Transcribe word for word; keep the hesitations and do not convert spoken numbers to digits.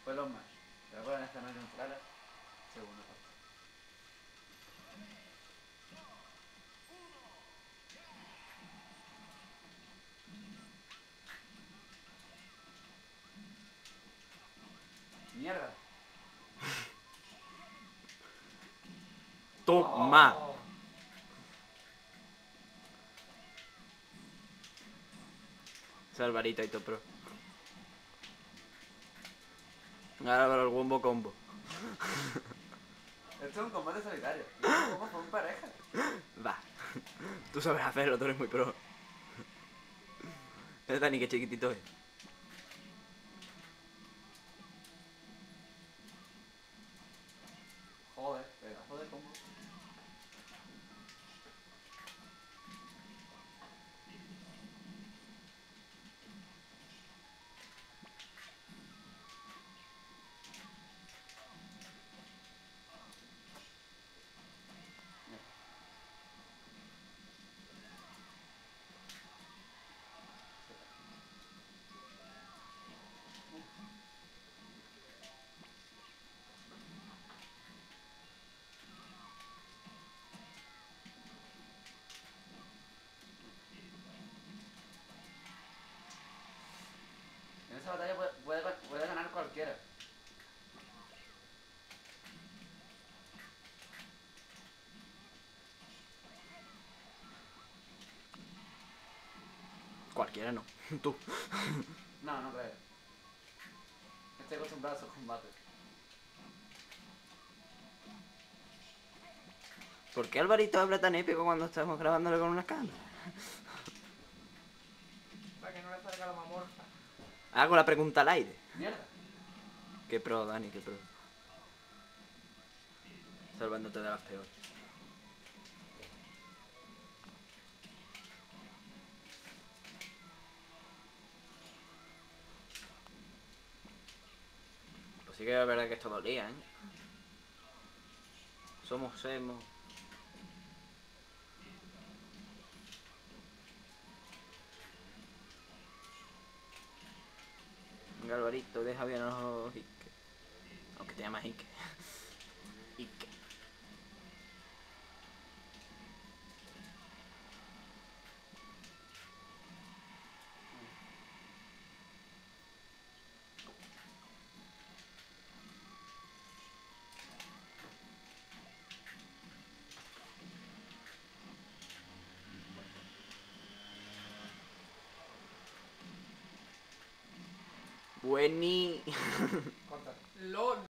Después los más. Pero bueno, esta noche entrar. Segunda parte. Mierda. Toma. Oh. Ese Alvarito y todo pro. Ahora el wombo combo. Esto es un combate solitario. Y los combos son pareja. Va. Tú sabes hacerlo, tú eres muy pro. Es Dani, que chiquitito es. Joder, pedazo de combo. En esa batalla puede, puede, puede ganar cualquiera. Cualquiera no. Tú. No, no creo. Estoy acostumbrado a esos combates. ¿Por qué Alvarito habla tan épico cuando estamos grabándole con una cámara? Para que no le salga la mamorfa. Hago la pregunta al aire. Mierda. Qué pro, Dani, qué pro. Salvándote de las peores. Pues sí que es verdad que esto dolía, ¿eh? Somos hemos. Venga, Alvarito, deja bien a los Ike. Aunque te llamas Ike. Ike. Bueni. Corta. LOL.